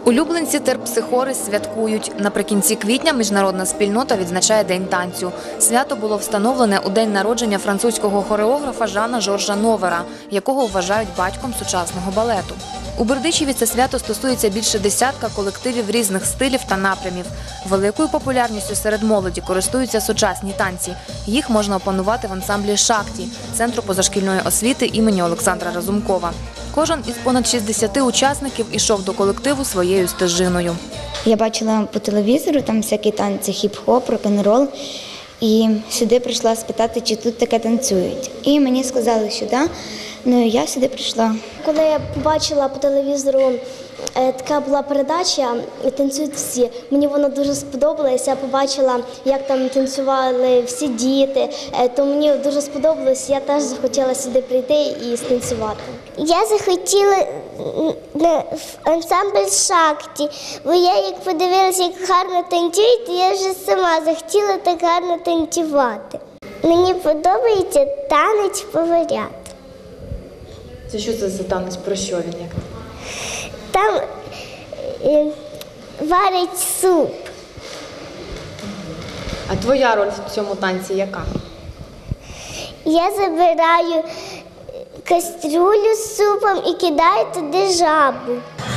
Улюбленці терпсихори святкують. Наприкінці квітня міжнародна спільнота відзначає День танцю. Свято було встановлене у день народження французького хореографа Жана Жоржа Новера, якого вважають батьком сучасного балету. У Бердичеві це свято стосується більше десятка колективів різних стилів та напрямів. Великою популярністю серед молоді користуються сучасні танці. Їх можна опанувати в ансамблі «Шакті» – Центру позашкільної освіти імені Олександра Разумкова. Кожен із понад 60 учасників ішов до колективу своєю стежиною. Я бачила по телевізору там всякі танці, хіп-хоп, рок-н-рол. І сюди прийшла спитати, чи тут таке танцюють. І мені сказали, що так. Ну, я сюди прийшла. Коли я побачила по телевізору, така була передача «Танцюють всі», мені воно дуже сподобалось. Я побачила, як там танцювали всі діти, то мені дуже сподобалось. Я теж захотіла сюди прийти і станцювати. Я захотіла в ансамбль «Шакті», бо я як подивилася, як гарно танцюють, то я вже сама захотіла так гарно танцювати. Мені подобається танець поварят. Це що це за танець? Про що він? Як? Там варять суп. А твоя роль в цьому танці яка? Я забираю кастрюлю з супом і кидаю туди жабу.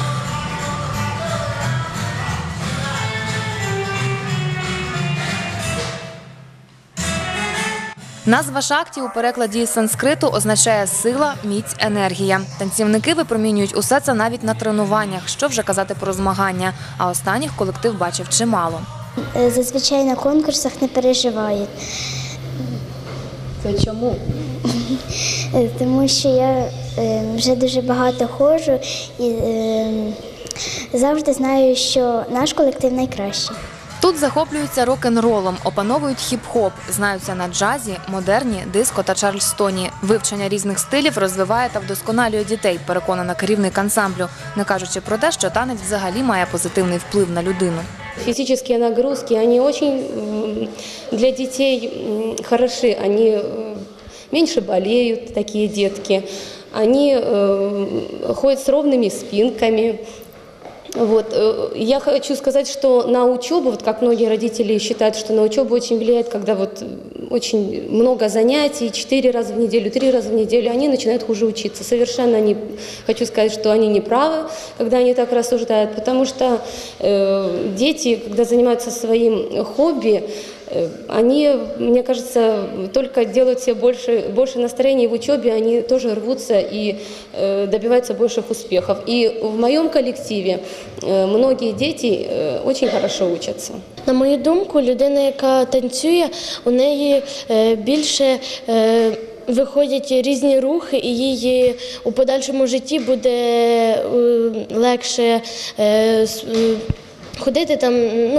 Назва «Шакті» у перекладі з санскриту означає «сила», «міць», «енергія». Танцівники випромінюють усе це навіть на тренуваннях, що вже казати про змагання, а останніх колектив бачив чимало. Зазвичай на конкурсах не переживають. Це чому? Тому що я вже дуже багато ходжу і завжди знаю, що наш колектив найкращий. Тут захоплюються рок-н-ролом, опановують хіп-хоп, знаються на джазі, модерні, диско та чарльстоні. Вивчення різних стилів розвиває та вдосконалює дітей, переконана керівник ансамблю, не кажучи про те, що танець взагалі має позитивний вплив на людину. Физические нагрузки, они очень для детей хороши, они меньше болеют, такие детки, они ходят с ровными спинками. Вот. Я хочу сказать, что на учебу, вот как многие родители считают, что на учебу очень влияет, когда вот очень много занятий, 4 раза в неделю, 3 раза в неделю, они начинают хуже учиться. Совершенно не хочу сказать, что они не правы, когда они так рассуждают, потому что дети, когда занимаются своим хобби, они, мне кажется, только делают себе больше настроения в учебе, они тоже рвутся и добиваются больших успехов. И в моем коллективе многие дети очень хорошо учатся. На мою думку, людина, яка танцює, у неї більше виходять різні рухи, і їй у подальшому житті буде легше ходити там,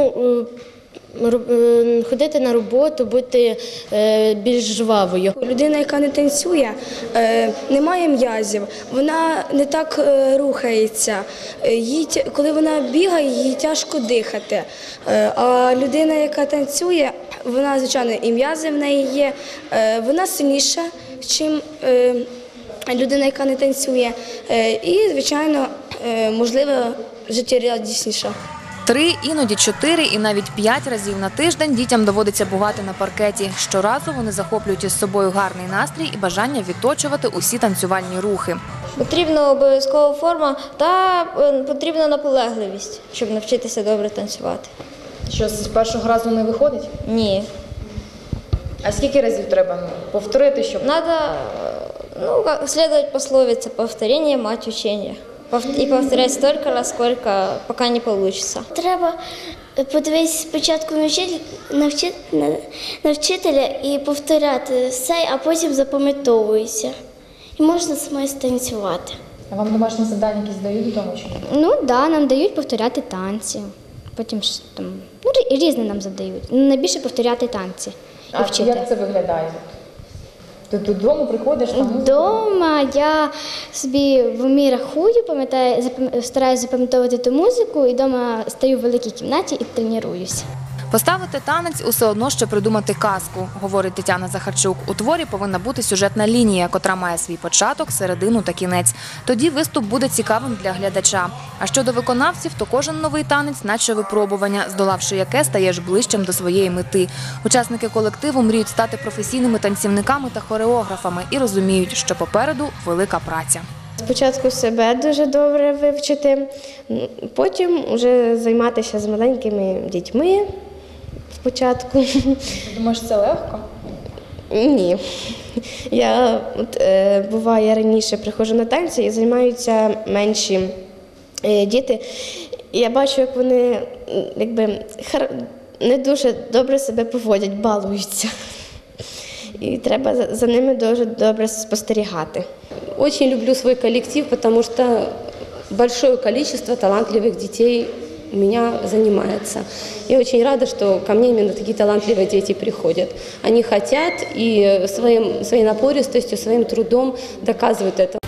ходити на роботу, бути більш жвавою. Людина, яка не танцює, не має м'язів, вона не так рухається. Коли вона бігає, їй тяжко дихати. А людина, яка танцює, вона, звичайно, і м'язи в неї є, вона сильніша, ніж людина, яка не танцює. І, звичайно, можливо, життєрадісніша. 3, іноді 4 і навіть 5 разів на тиждень дітям доводиться бувати на паркеті. Щоразу вони захоплюють із собою гарний настрій і бажання відточувати усі танцювальні рухи. Потрібна обов'язкова форма та потрібна наполегливість, щоб навчитися добре танцювати. Що, з першого разу не виходить? Ні. А скільки разів треба повторити, щоб… Надо, следовать пословице «повторение – мать учения». И повторять столько раз, сколько, пока не получится. Треба подивитися спочатку на вчителя і повторяти все, а потім запам'ятовується. І можна самі станцювати. А вам домашні завдання якісь дають вдома чи ні? Ну так, нам дають повторяти танці. Потім там, різне нам задають. Найбільше повторяти танці і вчити. А як це виглядає? Ти додому приходиш? Вдома я собі в умі рахую, стараюся запам'ятовувати ту музику, і вдома стою в великій кімнаті і тренуюся. Поставити танець – усе одно, що придумати казку, говорить Тетяна Захарчук. У творі повинна бути сюжетна лінія, котра має свій початок, середину та кінець. Тоді виступ буде цікавим для глядача. А щодо виконавців, то кожен новий танець – наче випробування, здолавши яке стаєш ближчим до своєї мети. Учасники колективу мріють стати професійними танцівниками та хореографами і розуміють, що попереду велика праця. Спочатку себе дуже добре вивчити, потім вже займатися з маленькими дітьми спочатку. Думаєш, це легко? Ні. Я буває раніше приходжу на танці і займаються менші діти. І я бачу, як вони не дуже добре себе поводять, балуються. І треба за ними дуже добре спостерігати. Очень люблю свой коллектив, потому что большое количество талантливых детей у меня занимается. Я очень рада, что ко мне именно такие талантливые дети приходят. Они хотят и своей напористостью, своим трудом доказывают это.